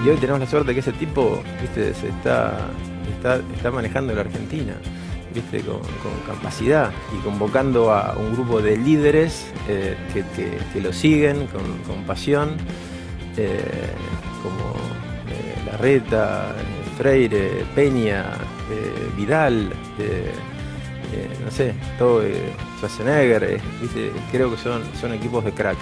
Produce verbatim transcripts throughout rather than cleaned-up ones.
y hoy tenemos la suerte de que ese tipo, viste, se está, está, está manejando la Argentina, viste, con, con capacidad y convocando a un grupo de líderes eh, que, que, que lo siguen con, con pasión, eh, como eh, Larreta, Freire, Peña, eh, Vidal, eh, eh, no sé, todo, eh, Schwarzenegger, eh, viste, creo que son, son equipos de cracks.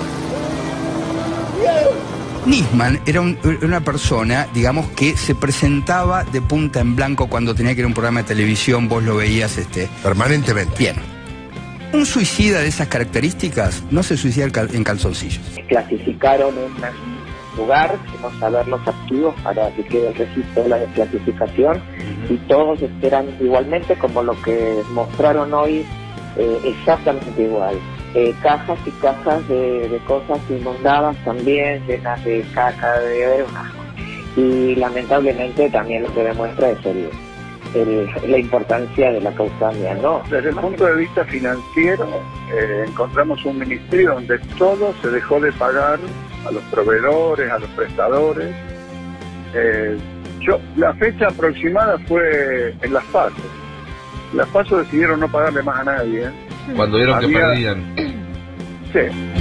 Nisman era un, una persona, digamos, que se presentaba de punta en blanco cuando tenía que ir a un programa de televisión, vos lo veías este... permanentemente. Bien. Un suicida de esas características no se suicida en calzoncillos. Clasificaron un lugar, vamos a ver los activos para que quede el registro de la desclasificación, y todos esperan igualmente, como lo que mostraron hoy, eh, exactamente igual. Eh, cajas y cajas de, de cosas inundadas también, llenas de caca, de ver un asco. Y lamentablemente también lo que demuestra es el, el, la importancia de la causalia, ¿no? Desde el punto de vista financiero, eh, encontramos un ministerio donde todo se dejó de pagar a los proveedores, a los prestadores. Eh, yo, la fecha aproximada fue en las PASO. Las PASO decidieron no pagarle más a nadie, ¿eh? Cuando vieron Había... que perdían. Sí.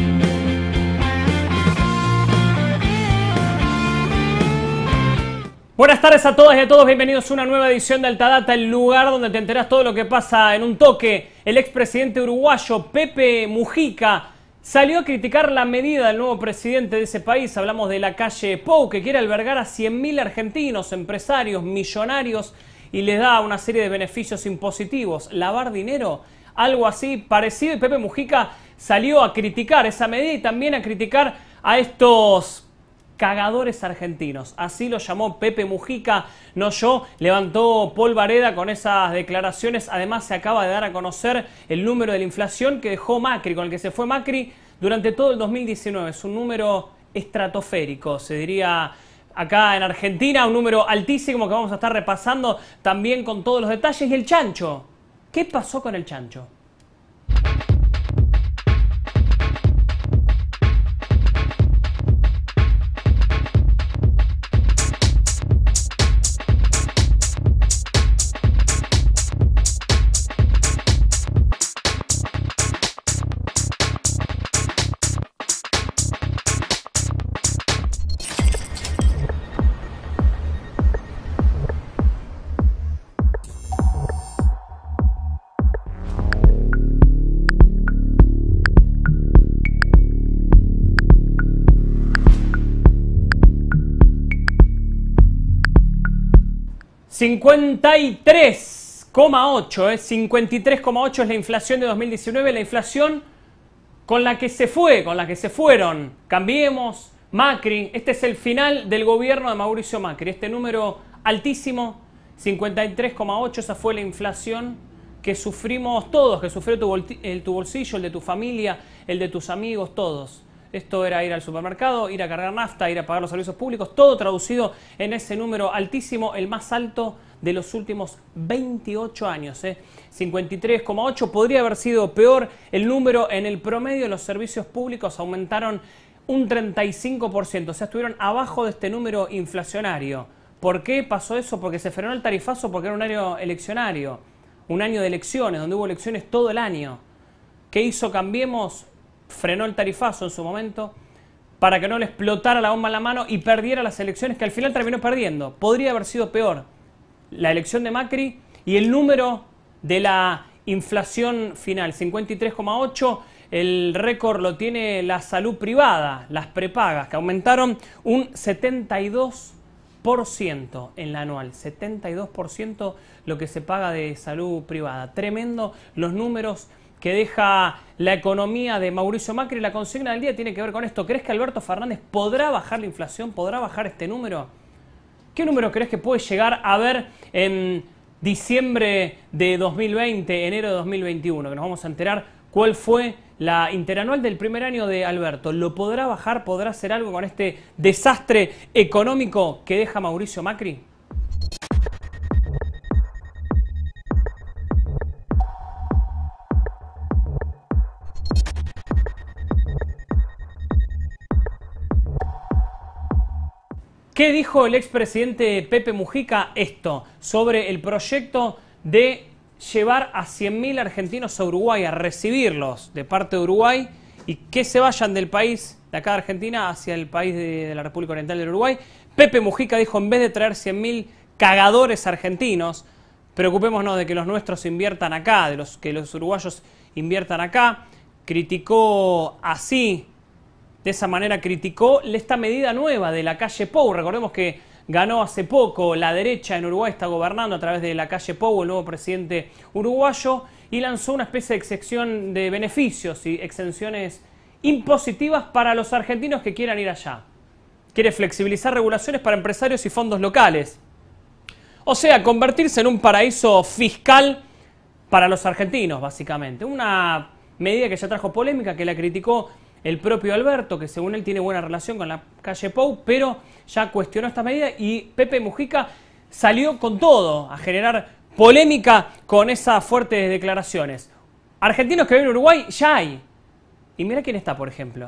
Buenas tardes a todas y a todos, bienvenidos a una nueva edición de Altadata, el lugar donde te enterás todo lo que pasa en un toque. El expresidente uruguayo Pepe Mujica salió a criticar la medida del nuevo presidente de ese país. Hablamos de la calle Pou, que quiere albergar a cien mil argentinos, empresarios, millonarios, y les da una serie de beneficios impositivos. Lavar dinero, algo así parecido, y Pepe Mujica salió a criticar esa medida y también a criticar a estos cagadores argentinos. Así lo llamó Pepe Mujica, no yo. Levantó polvareda con esas declaraciones. Además, se acaba de dar a conocer el número de la inflación que dejó Macri, con el que se fue Macri durante todo el dos mil diecinueve. Es un número estratosférico, se diría acá en Argentina, un número altísimo que vamos a estar repasando también con todos los detalles. Y el chancho, ¿qué pasó con el chancho? cincuenta y tres coma ocho, ¿eh? cincuenta y tres coma ocho es la inflación de dos mil diecinueve, la inflación con la que se fue, con la que se fueron Cambiemos, Macri. Este es el final del gobierno de Mauricio Macri. Este número altísimo, cincuenta y tres coma ocho, esa fue la inflación que sufrimos todos, que sufrió tu, bol el, tu bolsillo, el de tu familia, el de tus amigos, todos. Esto era ir al supermercado, ir a cargar nafta, ir a pagar los servicios públicos, todo traducido en ese número altísimo, el más alto de los últimos veintiocho años. ¿eh? cincuenta y tres coma ocho, podría haber sido peor. El número en el promedio de los servicios públicos aumentaron un treinta y cinco por ciento, o sea, estuvieron abajo de este número inflacionario. ¿Por qué pasó eso? Porque se frenó el tarifazo, porque era un año eleccionario, un año de elecciones, donde hubo elecciones todo el año. ¿Qué hizo Cambiemos? Frenó el tarifazo en su momento para que no le explotara la bomba en la mano y perdiera las elecciones, que al final terminó perdiendo. Podría haber sido peor la elección de Macri y el número de la inflación final, cincuenta y tres coma ocho. El récord lo tiene la salud privada, las prepagas, que aumentaron un setenta y dos por ciento en la anual. setenta y dos por ciento lo que se paga de salud privada. Tremendo los números que deja la economía de Mauricio Macri. La consigna del día tiene que ver con esto. ¿Crees que Alberto Fernández podrá bajar la inflación? ¿Podrá bajar este número? ¿Qué número crees que puede llegar a ver en diciembre de dos mil veinte, enero de dos mil veintiuno? Que nos vamos a enterar cuál fue la interanual del primer año de Alberto. ¿Lo podrá bajar? ¿Podrá hacer algo con este desastre económico que deja Mauricio Macri? ¿Qué dijo el expresidente Pepe Mujica? Esto, sobre el proyecto de llevar a cien mil argentinos a Uruguay, a recibirlos de parte de Uruguay y que se vayan del país, de acá de Argentina, hacia el país de, de la República Oriental del Uruguay. Pepe Mujica dijo, en vez de traer cien mil cagadores argentinos, preocupémonos de que los nuestros inviertan acá, de los que los uruguayos inviertan acá. Criticó así, de esa manera criticó esta medida nueva de la calle Pou. Recordemos que ganó hace poco la derecha en Uruguay, está gobernando a través de la calle Pou, el nuevo presidente uruguayo, y lanzó una especie de exención de beneficios y exenciones impositivas para los argentinos que quieran ir allá. Quiere flexibilizar regulaciones para empresarios y fondos locales. O sea, convertirse en un paraíso fiscal para los argentinos, básicamente. Una medida que ya trajo polémica, que la criticó el propio Alberto, que según él tiene buena relación con la calle Pou, pero ya cuestionó esta medida y Pepe Mujica salió con todo a generar polémica con esas fuertes declaraciones. Argentinos que viven en Uruguay ya hay. Y mira quién está, por ejemplo.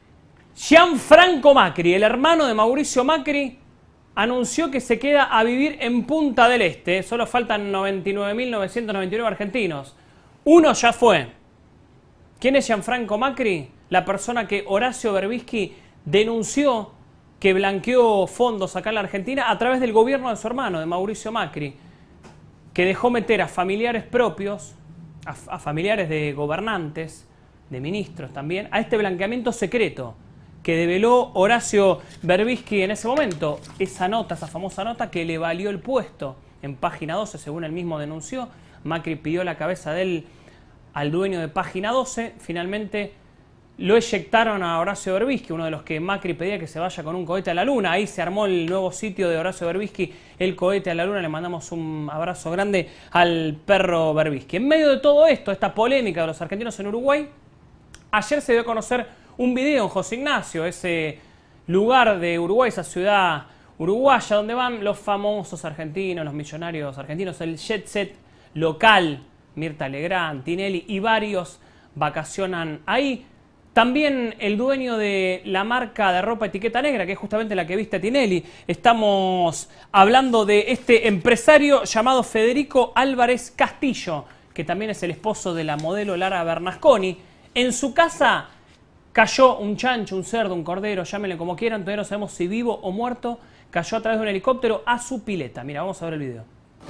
Gianfranco Macri, el hermano de Mauricio Macri, anunció que se queda a vivir en Punta del Este. Solo faltan noventa y nueve mil novecientos noventa y nueve argentinos. Uno ya fue. ¿Quién es Gianfranco Macri? La persona que Horacio Berbisky denunció que blanqueó fondos acá en la Argentina a través del gobierno de su hermano, de Mauricio Macri, que dejó meter a familiares propios, a, a familiares de gobernantes, de ministros también, a este blanqueamiento secreto que develó Horacio Berbisky en ese momento. Esa nota, esa famosa nota que le valió el puesto en Página doce, según él mismo denunció. Macri pidió la cabeza de él al dueño de Página doce, finalmente lo eyectaron a Horacio Berbisky, uno de los que Macri pedía que se vaya con un cohete a la luna. Ahí se armó el nuevo sitio de Horacio Berbisky, el cohete a la luna. Le mandamos un abrazo grande al perro Berbisky. En medio de todo esto, esta polémica de los argentinos en Uruguay, ayer se dio a conocer un video en José Ignacio, ese lugar de Uruguay, esa ciudad uruguaya, donde van los famosos argentinos, los millonarios argentinos, el jet set local, Mirta Legrand, Tinelli y varios vacacionan ahí. También el dueño de la marca de ropa Etiqueta Negra, que es justamente la que viste a Tinelli. Estamos hablando de este empresario llamado Federico Álvarez Castillo, que también es el esposo de la modelo Lara Bernasconi. En su casa cayó un chancho, un cerdo, un cordero, llámenle como quieran, todavía no sabemos si vivo o muerto. Cayó a través de un helicóptero a su pileta. Mira, vamos a ver el video.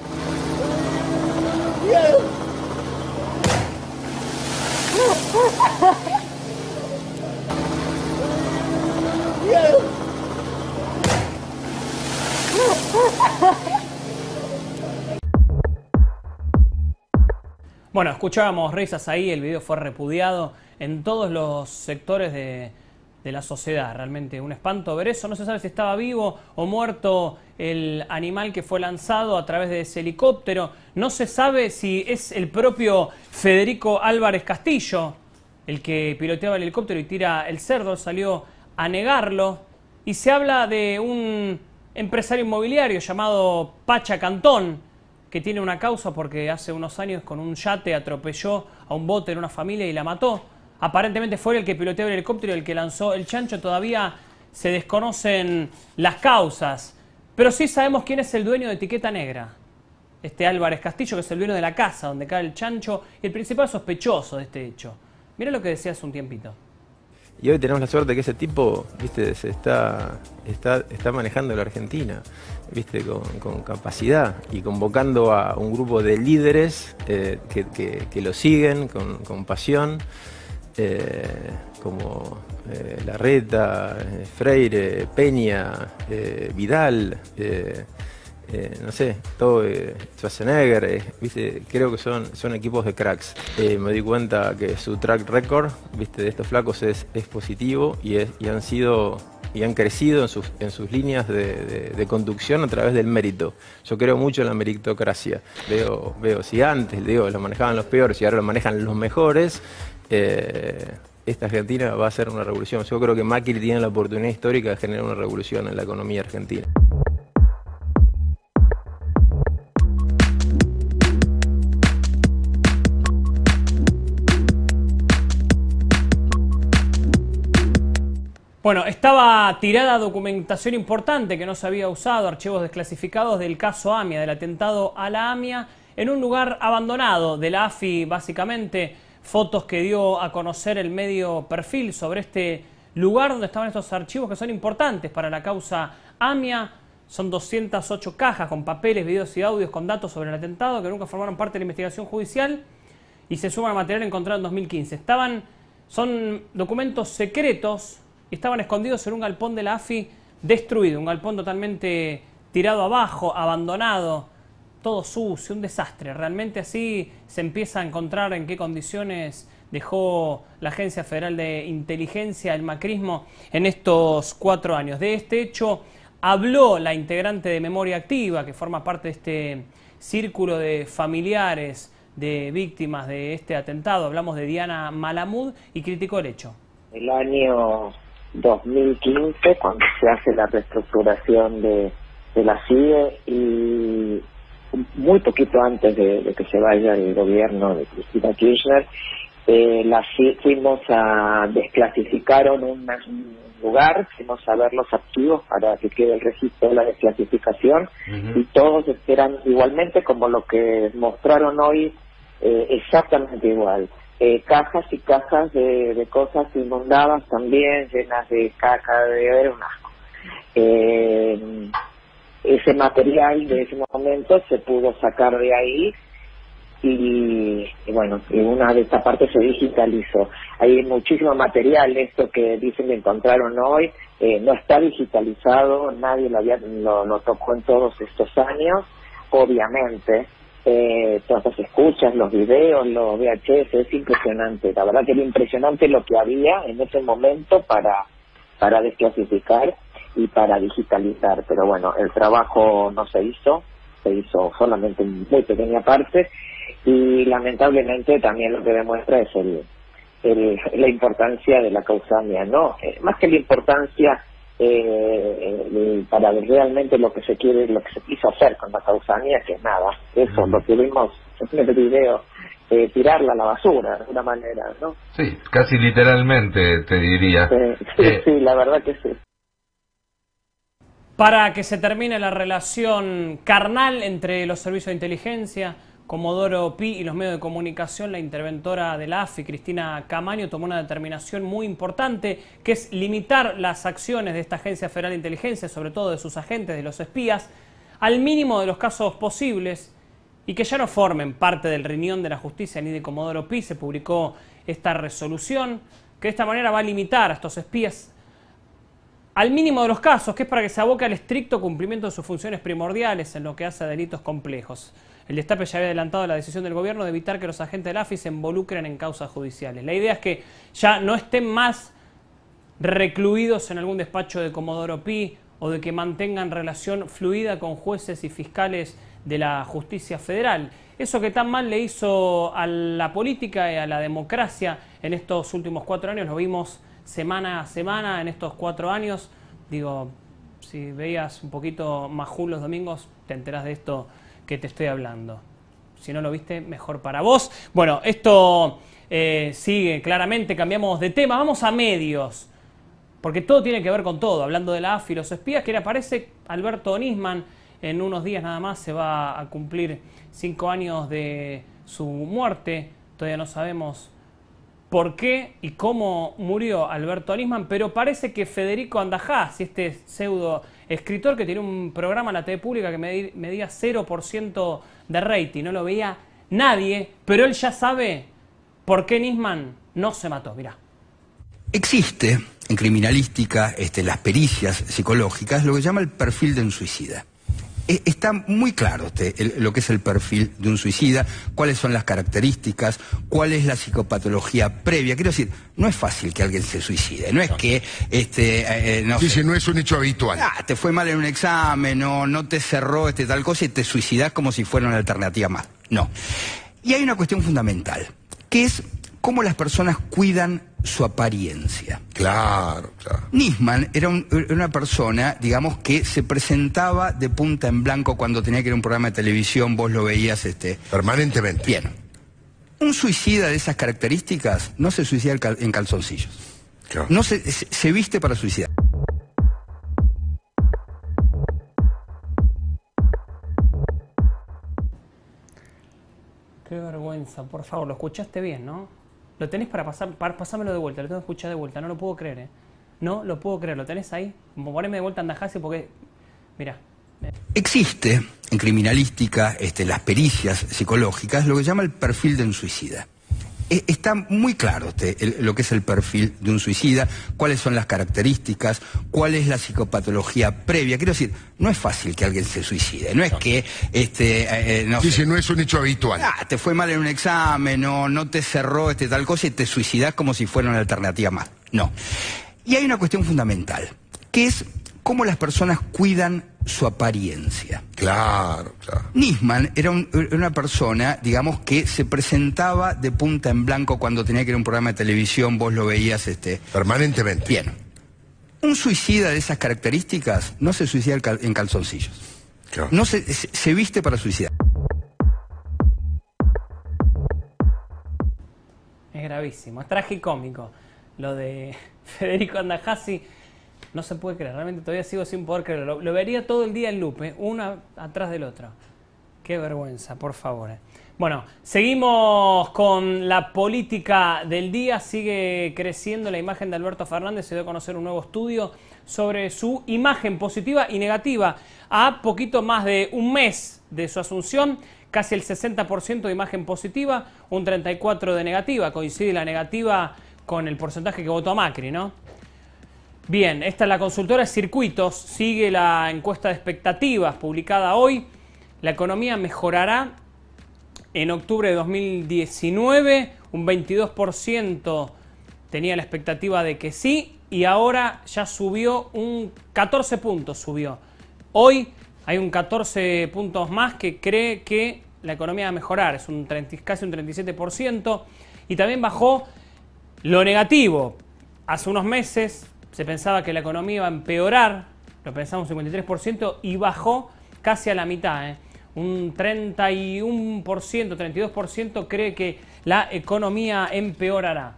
Bueno, escuchábamos risas ahí, el video fue repudiado en todos los sectores de, de la sociedad. Realmente un espanto ver eso. No se sabe si estaba vivo o muerto el animal que fue lanzado a través de ese helicóptero. No se sabe si es el propio Federico Álvarez Castillo el que piloteaba el helicóptero y tira el cerdo. Salió a negarlo. Y se habla de un empresario inmobiliario llamado Pacha Cantón, que tiene una causa porque hace unos años con un yate atropelló a un bote en una familia y la mató. Aparentemente fue el que piloteó el helicóptero y el que lanzó el chancho. Todavía se desconocen las causas, pero sí sabemos quién es el dueño de Etiqueta Negra. Este Álvarez Castillo, que es el dueño de la casa donde cae el chancho y el principal sospechoso de este hecho. Mira lo que decía hace un tiempito. Y hoy tenemos la suerte que ese tipo, viste, se está, está, está manejando la Argentina, viste, con, con capacidad y convocando a un grupo de líderes eh, que, que, que lo siguen con, con pasión, eh, como eh, Larreta, eh, Freire, Peña, eh, Vidal, eh, eh, no sé, todo, eh, Schwarzenegger, eh, viste, creo que son, son equipos de cracks. Eh, me di cuenta que su track record, viste, de estos flacos es, es positivo y, es, y han sido y han crecido en sus, en sus líneas de, de, de conducción a través del mérito. Yo creo mucho en la meritocracia. Veo, veo si antes digo, lo manejaban los peores y ahora lo manejan los mejores, eh, esta Argentina va a ser una revolución. Yo creo que Macri tiene la oportunidad histórica de generar una revolución en la economía argentina. Bueno, estaba tirada documentación importante que no se había usado, archivos desclasificados del caso AMIA, del atentado a la AMIA, en un lugar abandonado de la A F I, básicamente, fotos que dio a conocer el medio Perfil sobre este lugar donde estaban estos archivos que son importantes para la causa AMIA. Son doscientas ocho cajas con papeles, videos y audios con datos sobre el atentado que nunca formaron parte de la investigación judicial y se suman al material encontrado en dos mil quince. Estaban, son documentos secretos y estaban escondidos en un galpón de la A F I destruido, un galpón totalmente tirado abajo, abandonado, todo sucio, un desastre. Realmente así se empieza a encontrar en qué condiciones dejó la Agencia Federal de Inteligencia, el macrismo, en estos cuatro años. De este hecho habló la integrante de Memoria Activa, que forma parte de este círculo de familiares de víctimas de este atentado. Hablamos de Diana Malamud y criticó el hecho. El año dos mil quince, cuando se hace la reestructuración de, de la C I E y muy poquito antes de, de que se vaya el gobierno de Cristina Kirchner, eh, la C I E fuimos a desclasificaron un lugar, fuimos a ver los archivos para que quede el registro de la desclasificación uh-huh. y todos eran igualmente como lo que mostraron hoy, eh, exactamente igual. Eh, cajas y cajas de, de cosas inundadas también, llenas de caca, de era un asco. Eh, ese material de ese momento se pudo sacar de ahí y, y bueno, y una de esta parte se digitalizó. Hay muchísimo material, esto que dicen que encontraron hoy, eh, no está digitalizado, nadie lo, había, lo, lo tocó en todos estos años, obviamente. Eh, todas las escuchas, los videos, los V H S, es impresionante. La verdad que era impresionante lo que había en ese momento para, para desclasificar y para digitalizar. Pero bueno, el trabajo no se hizo, se hizo solamente en muy pequeña parte y lamentablemente también lo que demuestra es el, el la importancia de la causa AMIA, ¿no? Eh, más que la importancia Eh, eh, para ver realmente lo que se quiere, lo que se quiso hacer con la causa AMIA, que es nada, eso, lo que vimos en el video, eh, tirarla a la basura, de alguna manera, ¿no? Sí, casi literalmente, te diría. Eh, sí, eh. sí, la verdad que sí. Para que se termine la relación carnal entre los servicios de inteligencia, Comodoro Pi y los medios de comunicación, la interventora de la A F I, Cristina Camaño, tomó una determinación muy importante, que es limitar las acciones de esta Agencia Federal de Inteligencia, sobre todo de sus agentes, de los espías, al mínimo de los casos posibles y que ya no formen parte del riñón de la justicia ni de Comodoro Pi. Se publicó esta resolución que de esta manera va a limitar a estos espías al mínimo de los casos, que es para que se aboque al estricto cumplimiento de sus funciones primordiales en lo que hace a delitos complejos. El Destape ya había adelantado la decisión del gobierno de evitar que los agentes de la A F I se involucren en causas judiciales. La idea es que ya no estén más recluidos en algún despacho de Comodoro Pi o de que mantengan relación fluida con jueces y fiscales de la justicia federal. Eso que tan mal le hizo a la política y a la democracia en estos últimos cuatro años, lo vimos semana a semana en estos cuatro años. Digo, si veías un poquito Majul los domingos, te enterás de esto que te estoy hablando. Si no lo viste, mejor para vos. Bueno, esto eh, sigue claramente, cambiamos de tema. Vamos a medios, porque todo tiene que ver con todo. Hablando de la A F I, los espías, que aparece Alberto Nisman. En unos días nada más se va a cumplir cinco años de su muerte. Todavía no sabemos por qué y cómo murió Alberto Nisman, pero parece que Federico Andajás, este pseudo escritor que tiene un programa en la T V pública que medía cero por ciento de rating, no lo veía nadie, pero él ya sabe por qué Nisman no se mató. Mirá. Existe en criminalística, este, las pericias psicológicas, lo que se llama el perfil de un suicida. Está muy claro este, el, lo que es el perfil de un suicida, cuáles son las características, cuál es la psicopatología previa. Quiero decir, no es fácil que alguien se suicide, no es que... este eh, no sí, sé, sí, no es un hecho habitual. Ah, te fue mal en un examen, o no te cerró este tal cosa y te suicidás como si fuera una alternativa más. No. Y hay una cuestión fundamental, que es cómo las personas cuidan su apariencia. Claro, claro. Nisman era, un, era una persona, digamos, que se presentaba de punta en blanco cuando tenía que ir a un programa de televisión, vos lo veías este permanentemente. Bien. Un suicida de esas características no se suicida en calzoncillos. Claro. No se, se, se viste para suicidar. Qué vergüenza, por favor, lo escuchaste bien, ¿no? Lo tenés para pasar, para pasármelo de vuelta, lo tengo que escuchar de vuelta, no lo puedo creer, ¿eh? No lo puedo creer, ¿lo tenés ahí? Poneme de vuelta a Andajasi porque, mira. Existe en criminalística, este, las pericias psicológicas, lo que se llama el perfil de un suicida. E, está muy claro este, el, lo que es el perfil de un suicida, cuáles son las características, cuál es la psicopatología previa. Quiero decir, no es fácil que alguien se suicide, no es que... este, eh, no Sí, sé, sí, no es un hecho habitual. ah, te fue mal en un examen, no, no te cerró este, tal cosa y te suicidás como si fuera una alternativa más. No. Y hay una cuestión fundamental, que es cómo las personas cuidan su apariencia. Claro, claro. Nisman era, un, era una persona, digamos, que se presentaba de punta en blanco cuando tenía que ir a un programa de televisión, vos lo veías, este... Permanentemente. Bien. Un suicida de esas características no se suicida en calzoncillos. Claro. No se, se, se viste para suicidar. Es gravísimo, es tragicómico. Lo de Federico Andajasi no se puede creer, realmente todavía sigo sin poder creerlo. Lo, lo vería todo el día en loop, ¿eh? Uno atrás del otro. Qué vergüenza, por favor. ¿eh? Bueno, seguimos con la política del día. Sigue creciendo la imagen de Alberto Fernández. Se dio a conocer un nuevo estudio sobre su imagen positiva y negativa. A poquito más de un mes de su asunción, casi el sesenta por ciento de imagen positiva, un treinta y cuatro por ciento de negativa. Coincide la negativa con el porcentaje que votó a Macri, ¿no? Bien, esta es la consultora Circuitos, sigue la encuesta de expectativas publicada hoy. La economía mejorará en octubre de dos mil diecinueve, un veintidós por ciento tenía la expectativa de que sí, y ahora ya subió un catorce puntos, subió. Hoy hay un catorce puntos más que cree que la economía va a mejorar, es un treinta, casi un treinta y siete por ciento, y también bajó lo negativo. Hace unos meses se pensaba que la economía iba a empeorar, lo pensamos un cincuenta y tres por ciento y bajó casi a la mitad. ¿eh? Un treinta y uno por ciento, treinta y dos por ciento cree que la economía empeorará.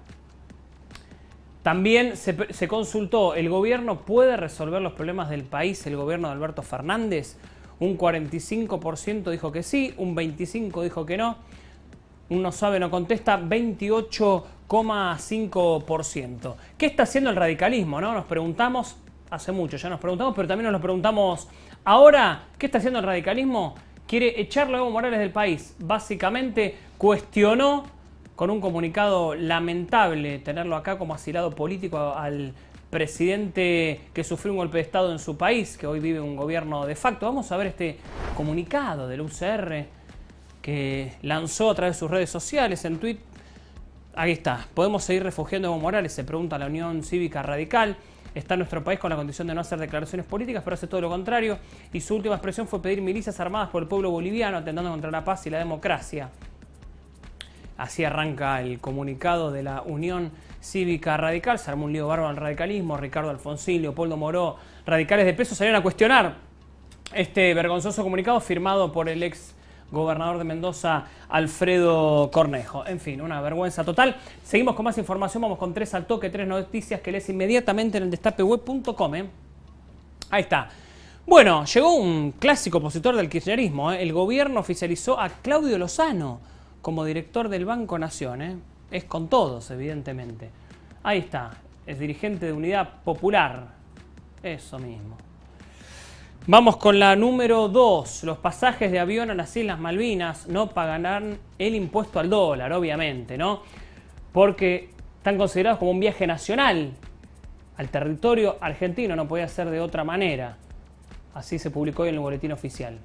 También se, se consultó, ¿el gobierno puede resolver los problemas del país, el gobierno de Alberto Fernández? Un cuarenta y cinco por ciento dijo que sí, un veinticinco por ciento dijo que no. Un no sabe, no contesta, veintiocho coma cinco por ciento. ¿Qué está haciendo el radicalismo? ¿no? Nos preguntamos, hace mucho ya nos preguntamos, pero también nos lo preguntamos ahora. ¿Qué está haciendo el radicalismo? Quiere echarlo a Evo Morales del país. Básicamente cuestionó con un comunicado lamentable tenerlo acá como asilado político al presidente que sufrió un golpe de Estado en su país, que hoy vive un gobierno de facto. Vamos a ver este comunicado del U C R que lanzó a través de sus redes sociales, en Twitter. Ahí está. ¿Podemos seguir refugiando a Evo Morales? Se pregunta la Unión Cívica Radical. Está en nuestro país con la condición de no hacer declaraciones políticas, pero hace todo lo contrario. Y su última expresión fue pedir milicias armadas por el pueblo boliviano, atentando contra la paz y la democracia. Así arranca el comunicado de la Unión Cívica Radical. Se armó un lío bárbaro al radicalismo. Ricardo Alfonsín, Leopoldo Moró, radicales de peso salieron a cuestionar este vergonzoso comunicado firmado por el ex gobernador de Mendoza, Alfredo Cornejo. En fin, una vergüenza total. Seguimos con más información, vamos con tres al toque, tres noticias que lees inmediatamente en el destape web punto com. ¿eh? Ahí está. Bueno, llegó un clásico opositor del kirchnerismo. ¿eh? El gobierno oficializó a Claudio Lozano como director del Banco Nación. ¿eh? Es con todos, evidentemente. Ahí está, es dirigente de Unidad Popular. Eso mismo. Vamos con la número dos. Los pasajes de avión a las Islas Malvinas no pagarán el impuesto al dólar, obviamente, ¿no? Porque están considerados como un viaje nacional al territorio argentino, no podía ser de otra manera. Así se publicó hoy en el boletín oficial.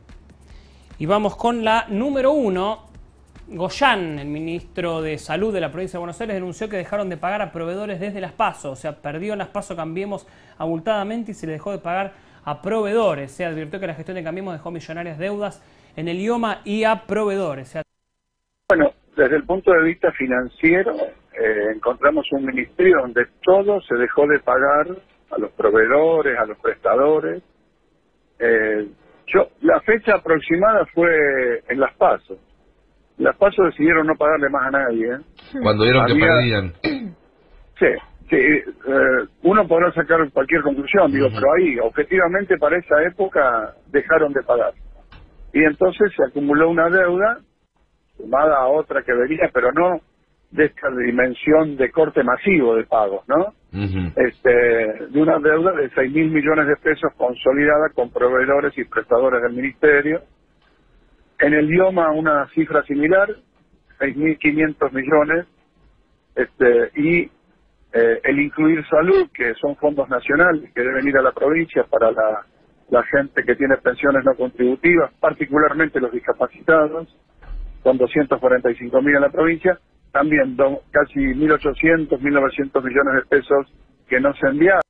Y vamos con la número uno. Goyán, el ministro de Salud de la provincia de Buenos Aires, denunció que dejaron de pagar a proveedores desde las PASO. O sea, perdió en las PASO Cambiemos abultadamente y se le dejó de pagar a proveedores. Se advirtió que la gestión de Cambiemos dejó millonarias deudas en el IOMA y a proveedores. Bueno, desde el punto de vista financiero, eh, encontramos un ministerio donde todo se dejó de pagar a los proveedores, a los prestadores. Eh, yo, la fecha aproximada fue en las PASO. Las PASO decidieron no pagarle más a nadie. ¿eh? Cuando vieron Había... que perdían. Sí, Sí, eh, uno podrá sacar cualquier conclusión, digo, pero ahí, objetivamente, para esa época dejaron de pagar. Y entonces se acumuló una deuda, sumada a otra que venía, pero no de esta dimensión de corte masivo de pagos, ¿no? Uh-huh. Este, de una deuda de seis mil millones de pesos consolidada con proveedores y prestadores del ministerio. En el idioma una cifra similar, seis mil quinientos millones, este, y eh, el incluir salud, que son fondos nacionales que deben ir a la provincia para la, la gente que tiene pensiones no contributivas, particularmente los discapacitados, con doscientos cuarenta y cinco mil en la provincia, también do, casi mil ochocientos, mil novecientos millones de pesos que no se enviaron.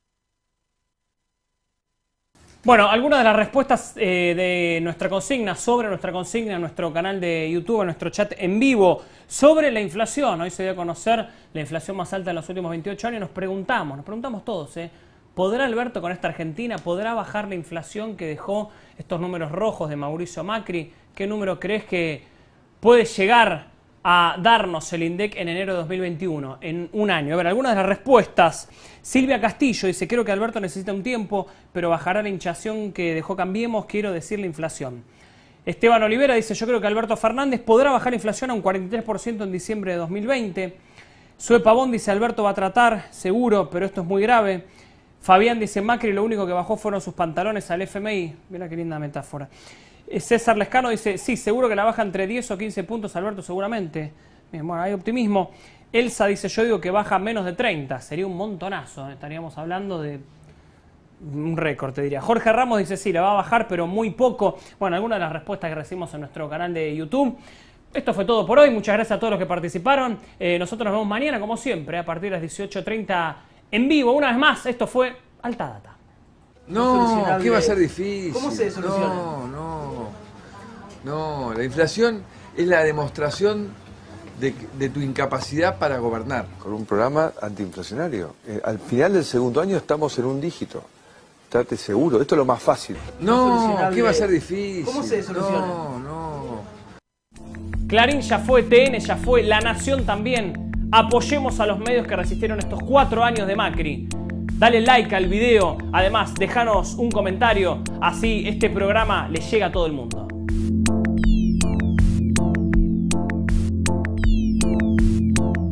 Bueno, algunas de las respuestas eh, de nuestra consigna, sobre nuestra consigna en nuestro canal de YouTube, en nuestro chat en vivo, sobre la inflación. Hoy se dio a conocer la inflación más alta en los últimos veintiocho años. Nos preguntamos, nos preguntamos todos, ¿eh? ¿Podrá Alberto con esta Argentina, podrá bajar la inflación que dejó estos números rojos de Mauricio Macri? ¿Qué número crees que puede llegar a darnos el INDEC en enero de dos mil veintiuno, en un año? A ver, algunas de las respuestas. Silvia Castillo dice, creo que Alberto necesita un tiempo, pero bajará la hinchazón que dejó Cambiemos, quiero decir la inflación. Esteban Olivera dice, yo creo que Alberto Fernández podrá bajar la inflación a un cuarenta y tres por ciento en diciembre de dos mil veinte. Sue Pavón dice, Alberto va a tratar, seguro, pero esto es muy grave. Fabián dice, Macri lo único que bajó fueron sus pantalones al F M I. Mira qué linda metáfora. César Lescano dice, sí, seguro que la baja entre diez o quince puntos, Alberto, seguramente. Bien, bueno, hay optimismo. Elsa dice, yo digo que baja menos de treinta, sería un montonazo, estaríamos hablando de un récord, te diría. Jorge Ramos dice, sí, la va a bajar, pero muy poco. Bueno, algunas de las respuestas que recibimos en nuestro canal de YouTube. Esto fue todo por hoy, muchas gracias a todos los que participaron. Eh, nosotros nos vemos mañana, como siempre, a partir de las dieciocho treinta en vivo. Una vez más, esto fue Alta Data. No, ¿qué va a ser difícil? ¿Cómo se soluciona? No, no, no, la inflación es la demostración de, de tu incapacidad para gobernar. Con un programa antiinflacionario. Eh, al final del segundo año estamos en un dígito. Estate seguro, esto es lo más fácil. No, ¿qué va a ser difícil? ¿Cómo se soluciona? No, no. Clarín ya fue, T N ya fue, La Nación también. Apoyemos a los medios que resistieron estos cuatro años de Macri. Dale like al video, además déjanos un comentario, así este programa le llega a todo el mundo.